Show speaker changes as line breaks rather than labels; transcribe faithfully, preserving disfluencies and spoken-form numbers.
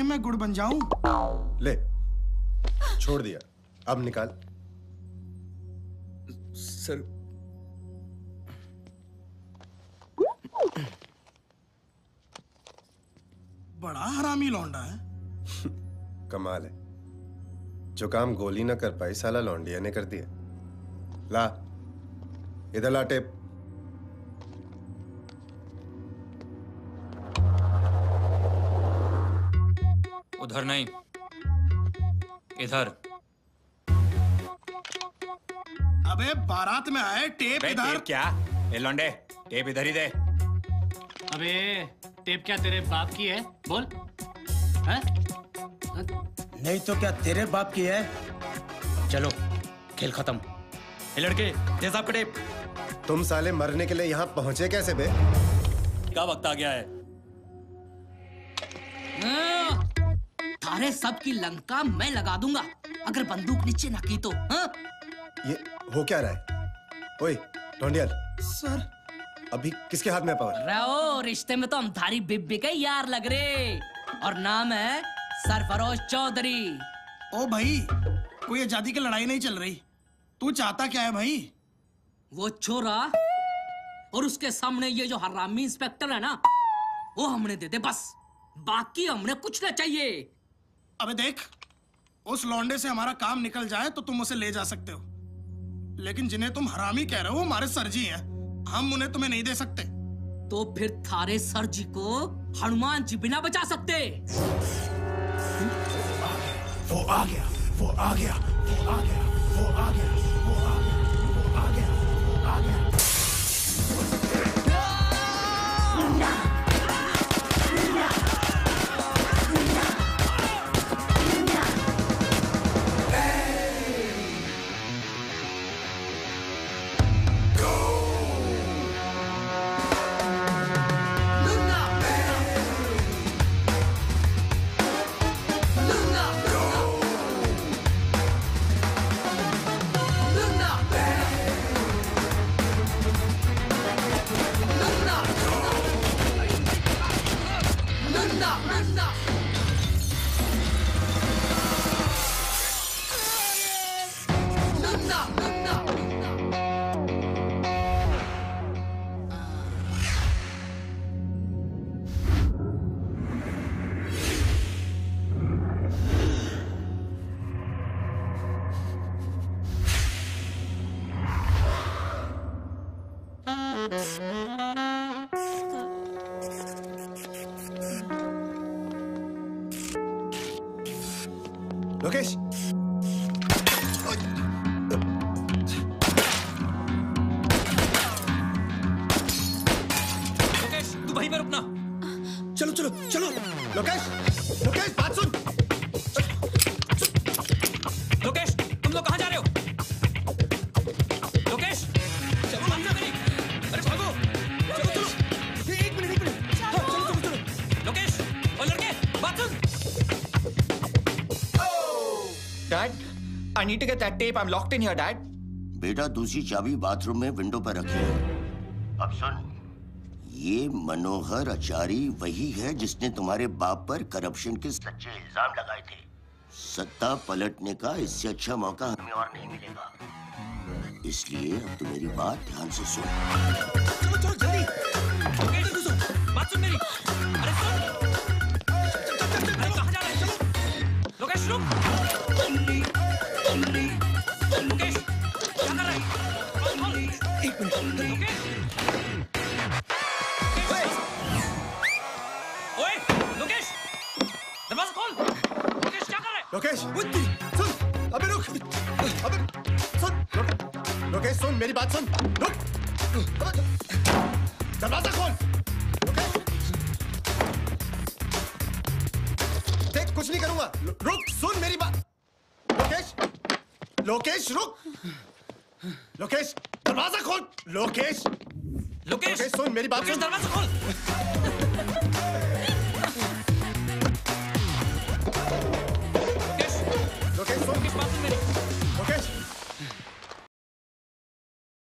मैं गुड़ बन जाऊं?
ले, छोड़ दिया, अब निकाल।
सर
बड़ा हरामी लौंडा है।
कमाल है, जो काम गोली ना कर पाई साला लौंडिया ने कर दिया। ला, इधर ला टेप।
उधर नहीं, इधर।
अबे बारात में आए, टेप इधर।
टेप क्या? ए लौंडे, टेप इधर ही दे।
अबे टेप क्या तेरे बाप की है? बोल। है?
नहीं तो क्या तेरे बाप की है?
चलो, खेल खत्म। ए लड़के, दे साहब का टेप।
तुम साले मरने के लिए यहाँ पहुंचे कैसे बे?
क्या वक्त आ गया है?
थारे सब की लंका मैं लगा दूंगा अगर बंदूक नीचे न की तो। हाँ?
ये हो क्या रहा है? ओए लौंडिया
सर,
अभी किसके हाथ में पावर?
रहो, रिश्ते में तो हम थारी बिब्बी के यार लग रहे, और नाम है सरफरोश चौधरी।
ओ भाई, कोई आजादी की लड़ाई नहीं चल रही, तू चाहता क्या है भाई?
वो छोरा और उसके सामने ये जो हरामी इंस्पेक्टर है ना, वो हमने दे दे बस, बाकी हमने कुछ ना चाहिए।
अबे देख, उस लौंडे से हमारा काम निकल जाए तो तुम उसे ले जा सकते हो, लेकिन जिन्हें तुम हरामी कह रहे हो वो हमारे सरजी हैं, हम उन्हें तुम्हें नहीं दे सकते।
तो फिर थारे सरजी को हनुमान जी बिना बचा सकते।
वो आ गया, वो आ गया, वो आ गया, वो आ गया, वो आ गया, वो आ गया, वो आ गया।
लोकेश,
लोकेश, तू वहीं पे रुकना।
चलो चलो चलो। लोकेश, लोकेश बात सुन।
लोकेश, तुम लोग कहाँ जा रहे हो? लोकेश, चलो बात ना मेरी। अरे भागो, चलो चलो।
एक मिनट एक मिनट। हाँ, चलो चलो चलो।
लोकेश, और लड़के, बात सुन।
Dad, I need to get that tape. I'm locked in here, Dad.
बेटा, दूसरी चाबी बाथरूम में विंडो पर रखी है। अब सुन, ये मनोहर आचारी वही है जिसने तुम्हारे बाप पर करप्शन के सच्चे इल्जाम लगाए थे। सत्ता पलटने का इससे अच्छा मौका हमें और नहीं मिलेगा, इसलिए अब तो मेरी बात ध्यान से सुन।
चलो चलो जल्दी। लोकेश, तू सुन, बात सुन मेरी। अरे सुन। अरे कहाँ जा रहा है? चलो। लोकेश रुक। लोकेश, क्या कर रहा है?
एक मिनट।
लोकेश। ओए, लोकेश, दरवाजा खोल। लोकेश क्या कर रहा है?
लोकेश, सुन, अबे रुक, अबे सुन, लो, लोकेश सुन, मेरी बात सुन, रुक, दरवाजा खोल। लोकेश, देख कुछ नहीं करूंगा, रुक, सुन मेरी बात। लोकेश, लोकेश रुक, लोकेश दरवाजा खोल। लोकेश,
लोकेश,
लोकेश सुन मेरी बात सुन।
दरवाजा खोल।
लोकेश, लोकेश सुन,
लोकेश बात सुन मेरी।
लोकेश